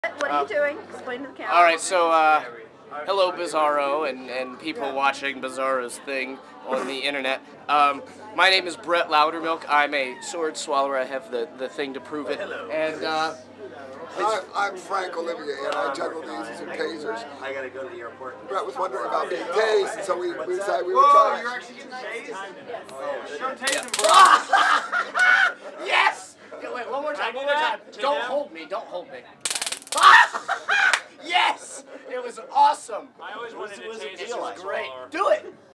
What are you doing? Explain to the camera. All right, so hello Bizarro and people watching Bizarro's thing on the internet. My name is Brett Loudermillk. I'm a sword swallower. I have the thing to prove it. And I'm Frank Olivier, and I juggle these two tasers. I gotta go to the airport. Brett was wondering about being tased, and so we decided we would try. You're actually getting tased? Yes. Show tasing, bro. yes! Yeah, wait, one more time. Don't hold me. Don't hold me. Yes! It was awesome. I always wanted to taste It was great. swallower. Do it.